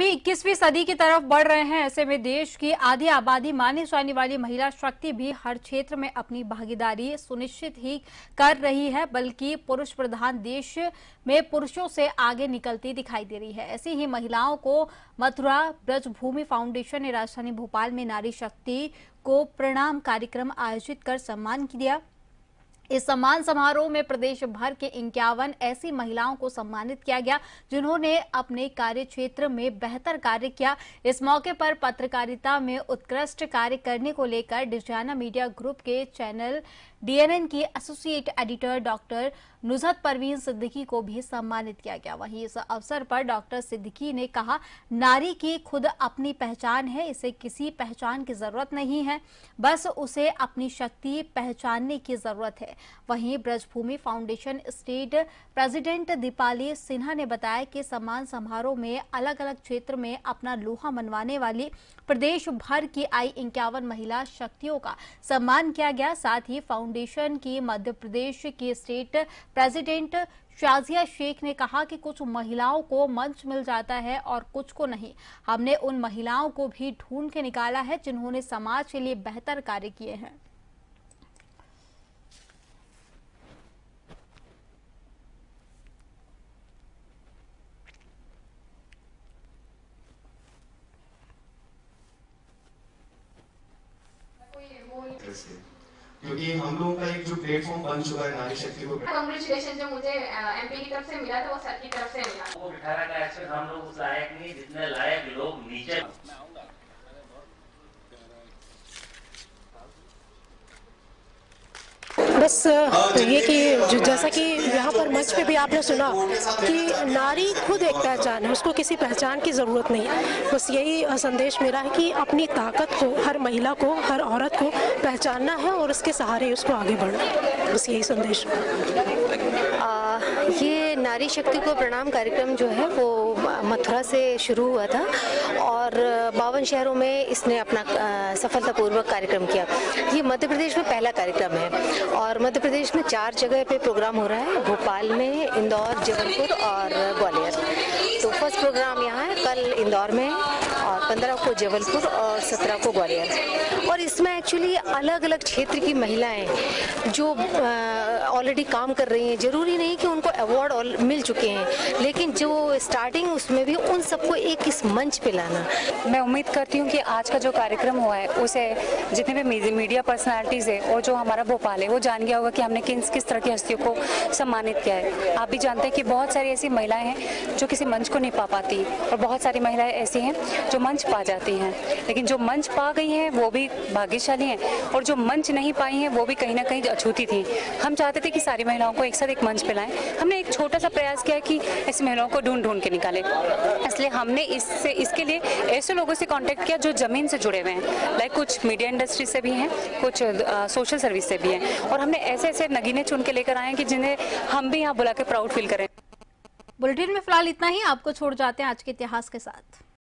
21वीं सदी की तरफ बढ़ रहे हैं। ऐसे में देश की आधी आबादी मानी जाने वाली महिला शक्ति भी हर क्षेत्र में अपनी भागीदारी सुनिश्चित ही कर रही है, बल्कि पुरुष प्रधान देश में पुरुषों से आगे निकलती दिखाई दे रही है। ऐसी ही महिलाओं को मथुरा ब्रजभूमि फाउंडेशन ने राजधानी भोपाल में नारी शक्ति को प्रणाम कार्यक्रम आयोजित कर सम्मान किया। इस सम्मान समारोह में प्रदेश भर के 51 ऐसी महिलाओं को सम्मानित किया गया जिन्होंने अपने कार्य क्षेत्र में बेहतर कार्य किया। इस मौके पर पत्रकारिता में उत्कृष्ट कार्य करने को लेकर डिजाना मीडिया ग्रुप के चैनल DNN की associate editor doctor Nusrat Parveen Siddiqui को भी सम्मानित किया गया। वहीं इस अवसर पर डॉक्टर सिद्दीकी ने कहा, नारी की खुद अपनी पहचान है, इसे किसी पहचान की जरूरत नहीं है, बस उसे अपनी शक्ति पहचानने की जरूरत है। वहीं Brajbhoomi foundation state president Deepali Sinha ने बताया कि सम्मान समारोह में अलग अलग क्षेत्र में अपना लोहा मनवाने वाली प्रदेश भर की आई 51 महिला शक्तियों का सम्मान किया गया। साथ ही फाउंडेशन की मध्य प्रदेश की स्टेट प्रेसिडेंट शाजिया शेख ने कहा कि कुछ महिलाओं को मंच मिल जाता है और कुछ को नहीं। हमने उन महिलाओं को भी ढूंढ के निकाला है जिन्होंने समाज के लिए बेहतर कार्य किए हैं। क्योंकि हम लोगों का एक जो प्लेटफॉर्म बन चुका है नारी शक्ति को। कांग्रेचुलेशन जो मुझे MP की तरफ से मिला था वो सर की तरफ से मिला। वो बिठाना का एक्शन हम लोग उस लायक नहीं, जितने लायक लोग नीचे। बस ये कि जैसा कि यहाँ पर मंच पे भी आपने सुना कि नारी खुद एक पहचान है, उसको किसी पहचान की ज़रूरत नहीं है। बस यही संदेश मेरा है कि अपनी ताकत को, हर महिला को, हर औरत को पहचानना है और उसके सहारे उसको आगे बढ़ना। बस यही संदेश। ये नारी शक्ति को प्रणाम कार्यक्रम जो है वो मथुरा से शुरू हुआ था और 52 शहरों में इसने अपना सफलतापूर्वक कार्यक्रम किया। ये मध्य प्रदेश में पहला कार्यक्रम है और मध्य प्रदेश में 4 जगह पे प्रोग्राम हो रहा है, भोपाल में, इंदौर, जबलपुर और ग्वालियर। तो फर्स्ट प्रोग्राम यहाँ है कल इंदौर में और 15 को जबलपुर और 17 को ग्वालियर। और इसमें एक्चुअली अलग अलग क्षेत्र की महिलाएं जो ऑलरेडी काम कर रही हैं, जरूरी नहीं कि उनको अवार्ड मिल चुके हैं, लेकिन जो स्टार्टिंग उसमें भी उन सबको एक इस मंच पे लाना। मैं उम्मीद करती हूँ कि आज का जो कार्यक्रम हुआ है उसे जितने भी मीडिया पर्सनालिटीज़ है और जो हमारा भोपाल है वो जान गया होगा कि हमने किस तरह की हस्तियों को सम्मानित किया है। आप भी जानते हैं कि बहुत सारी ऐसी महिलाएं हैं जो किसी मंच को नहीं पा पाती और बहुत सारी महिलाएं ऐसी हैं जो मंच पा जाती हैं, लेकिन जो मंच पा गई हैं वो भी भाग्यशाली हैं और जो मंच नहीं पाई हैं वो भी कहीं ना कहीं अछूती थी। हम चाहते थे कि सारी महिलाओं को एक साथ एक मंच पे लाएं। हमने एक छोटा सा प्रयास किया कि ऐसी महिलाओं को ढूंढ के निकाले, इसलिए हमने इसके लिए ऐसे लोगों से कांटेक्ट किया जो जमीन से जुड़े हुए हैं, लाइक कुछ मीडिया इंडस्ट्री से भी हैं, कुछ सोशल सर्विस से भी हैं, और हमने ऐसे नगीने चुन के लेकर आए हैं कि जिन्हें हम भी यहाँ बुला के प्राउड फील करें। बुलेटिन में फिलहाल इतना ही। आपको छोड़ जाते हैं आज के इतिहास के साथ।